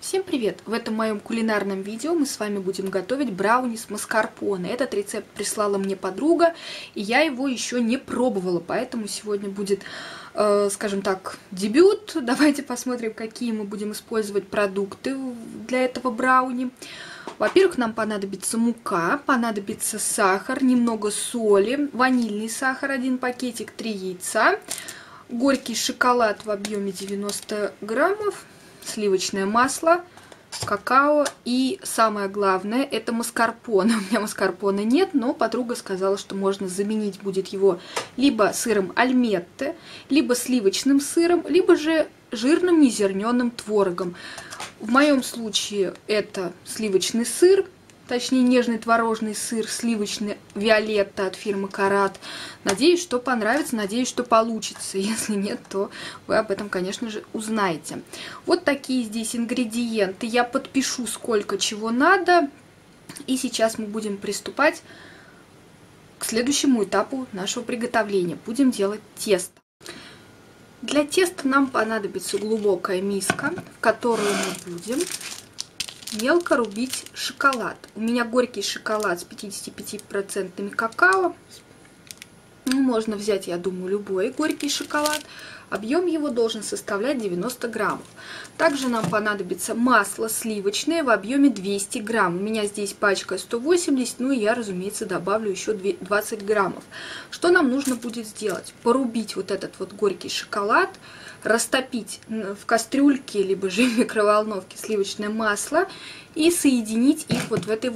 Всем привет! В этом моем кулинарном видео мы с вами будем готовить брауни с маскарпоне. Этот рецепт прислала мне подруга, и я его еще не пробовала, поэтому сегодня будет, скажем так, дебют. Давайте посмотрим, какие мы будем использовать продукты для этого брауни. Во-первых, нам понадобится мука, понадобится сахар, немного соли, ванильный сахар, 1 пакетик, 3 яйца, горький шоколад в объеме 90 граммов, сливочное масло, какао и самое главное — это маскарпоне. У меня маскарпоне нет, но подруга сказала, что можно заменить будет его либо сыром альметте, либо сливочным сыром, либо же жирным незерненым творогом. В моем случае это сливочный сыр, точнее нежный творожный сыр, сливочный Виолетта от фирмы Карат. Надеюсь, что понравится, надеюсь, что получится. Если нет, то вы об этом, конечно же, узнаете. Вот такие здесь ингредиенты. Я подпишу, сколько чего надо. И сейчас мы будем приступать к следующему этапу нашего приготовления. Будем делать тесто. Для теста нам понадобится глубокая миска, в которую мы будем мелко рубить шоколад. У меня горький шоколад с 55% какао. Ну, можно взять, я думаю, любой горький шоколад. Объем его должен составлять 90 граммов. Также нам понадобится масло сливочное в объеме 200 грамм. У меня здесь пачка 180, ну и я, разумеется, добавлю еще 20 граммов. Что нам нужно будет сделать? Порубить вот этот вот горький шоколад, растопить в кастрюльке, либо же в микроволновке сливочное масло и соединить их вот в этой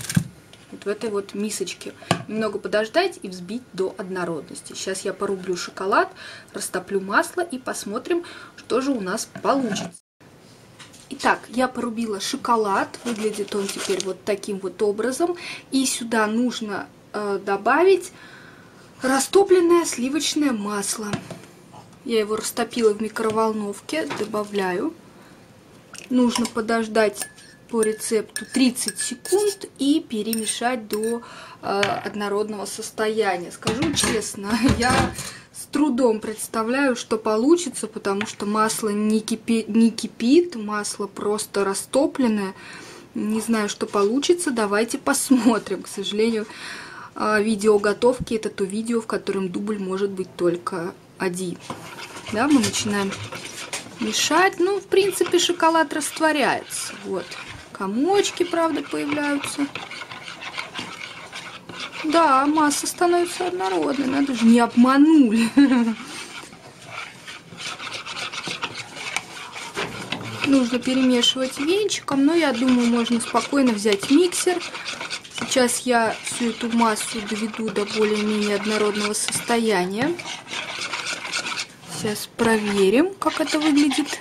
вот мисочке. Немного подождать и взбить до однородности. Сейчас я порублю шоколад, растоплю масло и посмотрим, что же у нас получится. Итак, я порубила шоколад. Выглядит он теперь вот таким вот образом. И сюда нужно добавить растопленное сливочное масло. Я его растопила в микроволновке. Добавляю. Нужно подождать по рецепту 30 секунд и перемешать до однородного состояния. Скажу честно, я с трудом представляю, что получится, потому что масло не кипит, масло просто растопленное. Не знаю, что получится, давайте посмотрим. К сожалению, видео готовки — это то видео, в котором дубль может быть только один. Да, мы начинаем мешать. Ну, в принципе, шоколад растворяется. Вот. Комочки, правда, появляются. Да, масса становится однородной. Надо же, не обманули. Нужно перемешивать венчиком, но я думаю, можно спокойно взять миксер. Сейчас я всю эту массу доведу до более-менее однородного состояния. Сейчас проверим, как это выглядит.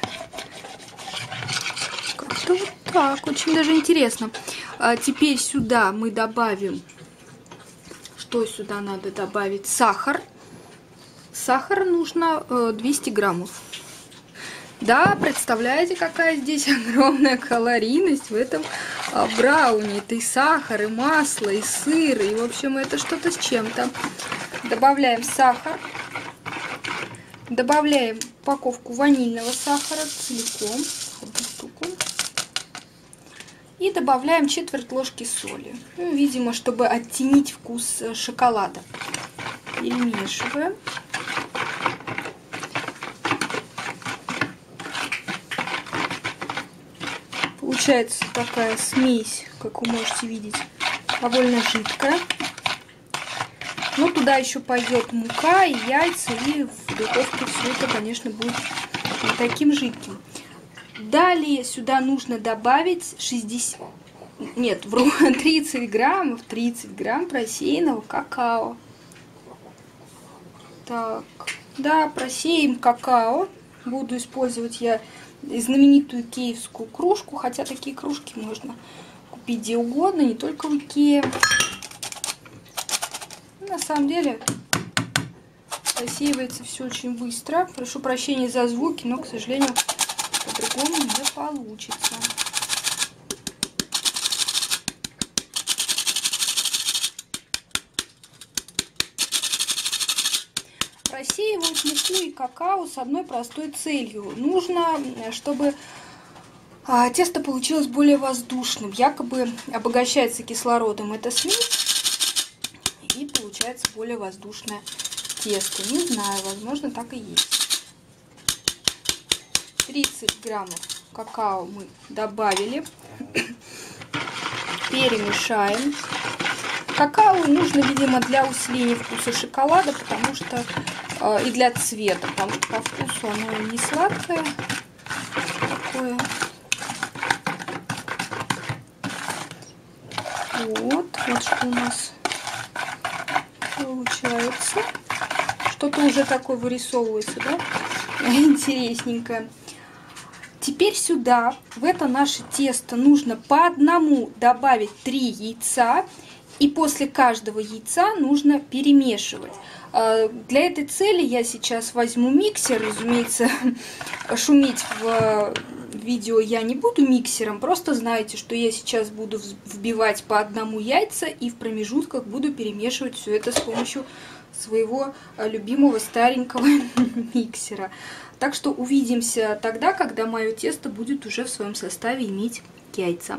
Как-то вот так, очень даже интересно. Теперь сюда мы добавим, что сюда надо добавить? Сахар. Сахар нужно 200 граммов. Да, представляете, какая здесь огромная калорийность в этом брауни. Это и сахар, и масло, и сыр, и, в общем, это что-то с чем-то. Добавляем сахар. Добавляем упаковку ванильного сахара целиком. Одну штуку. И добавляем четверть ложки соли. Ну, видимо, чтобы оттенить вкус шоколада. Перемешиваем. Получается такая смесь, как вы можете видеть, довольно жидкая. Но туда еще пойдет мука и яйца, и в духовке все это, конечно, будет не таким жидким. Далее сюда нужно добавить 30 грамм просеянного какао. Так, да, просеем какао. Буду использовать я знаменитую икеевскую кружку, хотя такие кружки можно купить где угодно, не только в Икее. На самом деле просеивается все очень быстро. Прошу прощения за звуки, но, к сожалению, по-другому не получится. Просеивают муку и какао с одной простой целью. Нужно, чтобы Тесто получилось более воздушным. Якобы обогащается кислородом эта смесь, и получается более воздушное тесто. Не знаю, возможно, так и есть. 30 граммов какао мы добавили. Перемешаем. Какао нужно, видимо, для усиления вкуса шоколада, потому что и для цвета, потому что по вкусу оно не сладкое такое. Вот что у нас получается. Что-то уже такое вырисовывается, да? Интересненькое. Теперь сюда, в это наше тесто, нужно по одному добавить 3 яйца. И после каждого яйца нужно перемешивать. Для этой цели я сейчас возьму миксер. Разумеется, шуметь в видео я не буду миксером. Просто знайте, что я сейчас буду вбивать по одному яйца и в промежутках буду перемешивать все это с помощью своего любимого старенького миксера. Так что увидимся тогда, когда мое тесто будет уже в своем составе иметь яйца.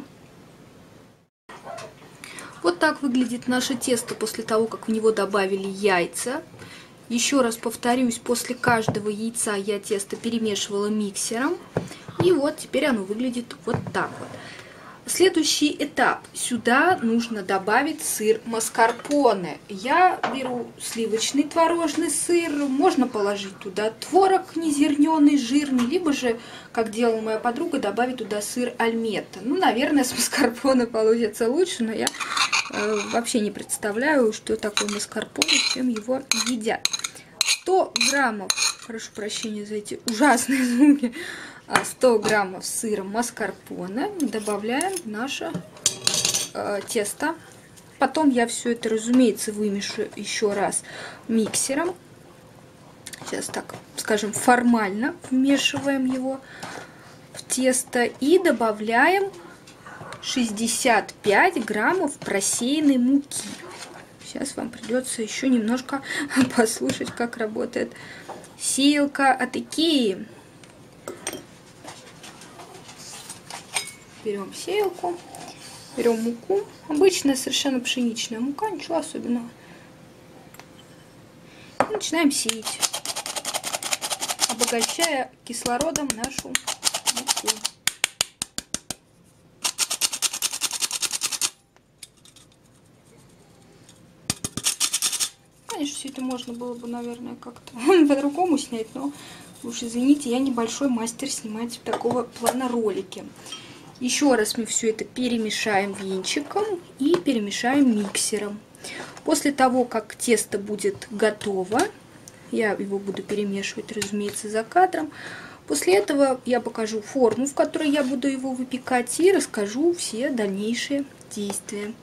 Вот так выглядит наше тесто после того, как в него добавили яйца. Еще раз повторюсь, после каждого яйца я тесто перемешивала миксером. И вот теперь оно выглядит вот так вот. Следующий этап. Сюда нужно добавить сыр маскарпоне. Я беру сливочный творожный сыр. Можно положить туда творог незерненый, жирный. Либо же, как делала моя подруга, добавить туда сыр альметто. Ну, наверное, с маскарпоне получится лучше, но я вообще не представляю, что такое маскарпоне, чем его едят. 100 граммов, прошу прощения за эти ужасные звуки, 100 граммов сыра маскарпоне добавляем в наше тесто. Потом я все это, разумеется, вымешу еще раз миксером. Сейчас так, скажем, формально вмешиваем его в тесто и добавляем 65 граммов просеянной муки. Сейчас вам придется еще немножко послушать, как работает сеялка от Икеи. Берем сеялку, берем муку. Обычная совершенно пшеничная мука, ничего особенного. И начинаем сеять, обогащая кислородом нашу муку. Конечно, все это можно было бы, наверное, как-то по-другому снять, но уж извините, я небольшой мастер снимать такого плана ролики. Еще раз мы все это перемешаем венчиком и перемешаем миксером. После того, как тесто будет готово, я его буду перемешивать, разумеется, за кадром. После этого я покажу форму, в которой я буду его выпекать, и расскажу все дальнейшие действия.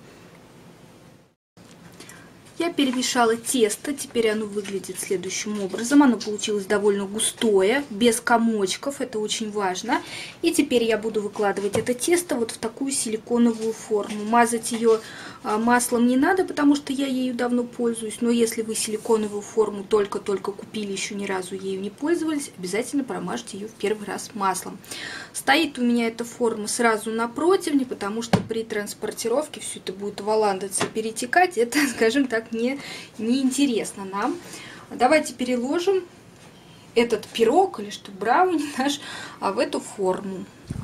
Я перемешала тесто, теперь оно выглядит следующим образом. Оно получилось довольно густое, без комочков, это очень важно. И теперь я буду выкладывать это тесто вот в такую силиконовую форму. Мазать ее маслом не надо, потому что я ею давно пользуюсь. Но если вы силиконовую форму только-только купили, еще ни разу ею не пользовались, обязательно промажьте ее в первый раз маслом. Стоит у меня эта форма сразу на противне, потому что при транспортировке все это будет валандаться, перетекать. Это, скажем так, неинтересно нам. Давайте переложим этот пирог или что, брауни наш, в эту форму.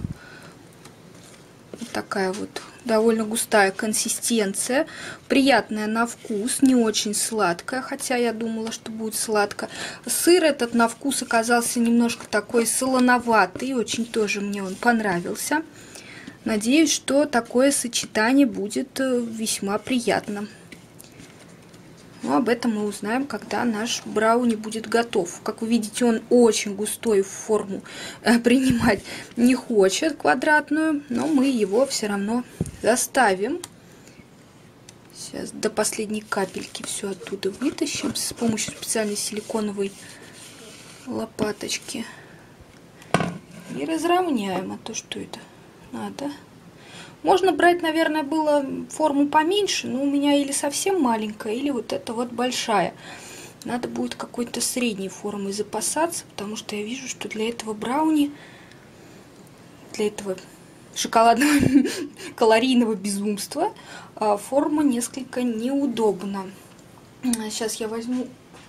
Вот такая вот довольно густая консистенция, приятная на вкус, не очень сладкая, хотя я думала, что будет сладко. Сыр этот на вкус оказался немножко такой солоноватый, очень тоже мне он понравился. Надеюсь, что такое сочетание будет весьма приятно. Но об этом мы узнаем, когда наш брауни будет готов. Как вы видите, он очень густой, в форму принимать не хочет квадратную, но мы его все равно заставим. Сейчас до последней капельки все оттуда вытащим с помощью специальной силиконовой лопаточки. И разровняем, а то что это надо. Можно брать, наверное, было форму поменьше, но у меня или совсем маленькая, или вот эта вот большая. Надо будет какой-то средней формой запасаться, потому что я вижу, что для этого брауни для этого шоколадного калорийного безумства форма несколько неудобна. Сейчас я возьму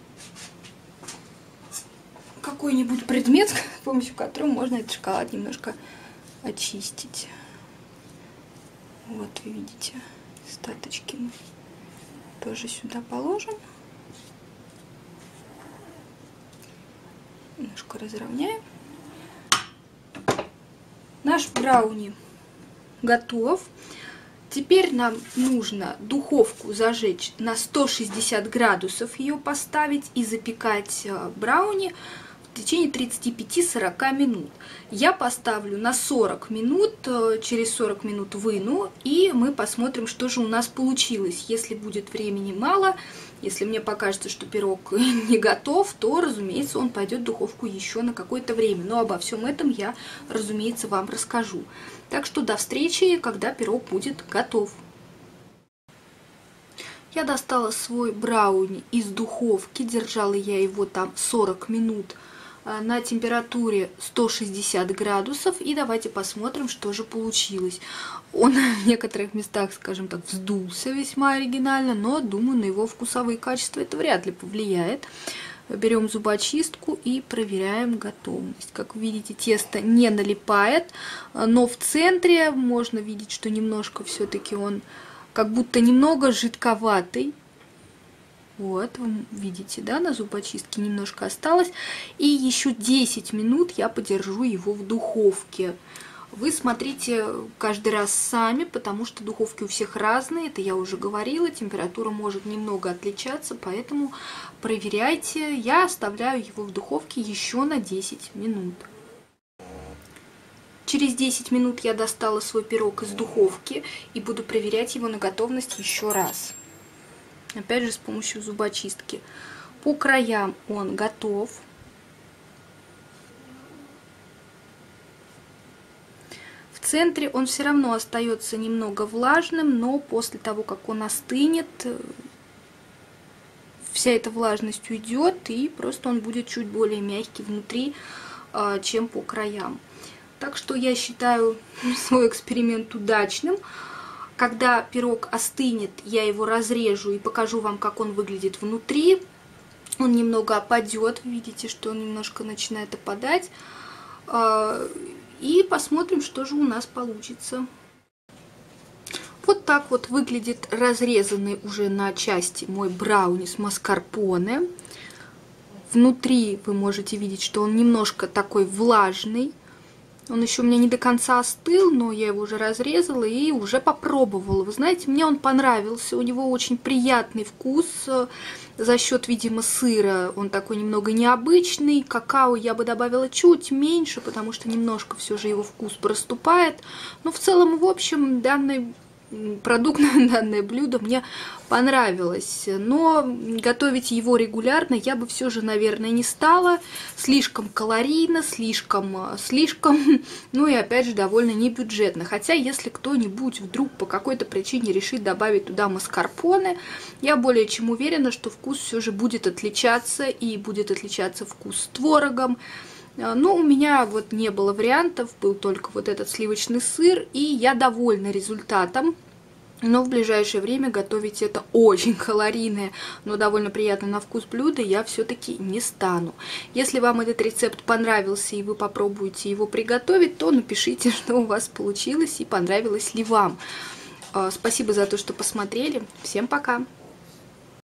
какой-нибудь предмет, с помощью которого можно этот шоколад немножко очистить. Вот вы видите, остаточки мы тоже сюда положим. Немножко разровняем. Наш брауни готов. Теперь нам нужно духовку зажечь на 160 градусов, ее поставить и запекать брауни в течение 35-40 минут. Я поставлю на 40 минут, через 40 минут выну, и мы посмотрим, что же у нас получилось. Если будет времени мало, если мне покажется, что пирог не готов, то, разумеется, он пойдет в духовку еще на какое-то время. Но обо всем этом я, разумеется, вам расскажу. Так что до встречи, когда пирог будет готов. Я достала свой брауни из духовки, держала я его там 40 минут на температуре 160 градусов. И давайте посмотрим, что же получилось. Он в некоторых местах, скажем так, вздулся весьма оригинально, но, думаю, на его вкусовые качества это вряд ли повлияет. Берем зубочистку и проверяем готовность. Как вы видите, тесто не налипает, но в центре можно видеть, что немножко все-таки он как будто немного жидковатый. Вот, вы видите, да, на зубочистке немножко осталось. И еще 10 минут я подержу его в духовке. Вы смотрите каждый раз сами, потому что духовки у всех разные, это я уже говорила, температура может немного отличаться, поэтому проверяйте. Я оставляю его в духовке еще на 10 минут. Через 10 минут я достала свой пирог из духовки и буду проверять его на готовность еще раз. Опять же с помощью зубочистки. По краям он готов. В центре он все равно остается немного влажным, но после того, как он остынет, вся эта влажность уйдет, и просто он будет чуть более мягкий внутри, чем по краям. Так что я считаю свой эксперимент удачным. Когда пирог остынет, я его разрежу и покажу вам, как он выглядит внутри. Он немного опадет, видите, что он немножко начинает опадать. И посмотрим, что же у нас получится. Вот так вот выглядит разрезанный уже на части мой брауни с маскарпоне. Внутри вы можете видеть, что он немножко такой влажный. Он еще у меня не до конца остыл, но я его уже разрезала и уже попробовала. Вы знаете, мне он понравился. У него очень приятный вкус за счет, видимо, сыра. Он такой немного необычный. Какао я бы добавила чуть меньше, потому что немножко все же его вкус проступает. Но в целом, в общем, данный продукт, данное блюдо мне понравилось, но готовить его регулярно я бы все же, наверное, не стала. Слишком калорийно, слишком, ну и опять же довольно небюджетно. Хотя, если кто-нибудь вдруг по какой-то причине решит добавить туда маскарпоне, я более чем уверена, что вкус все же будет отличаться, и будет отличаться вкус с творогом. Но у меня вот не было вариантов, был только вот этот сливочный сыр, и я довольна результатом. Но в ближайшее время готовить это очень калорийное, но довольно приятно на вкус блюдо я все-таки не стану. Если вам этот рецепт понравился и вы попробуете его приготовить, то напишите, что у вас получилось и понравилось ли вам. Спасибо за то, что посмотрели. Всем пока!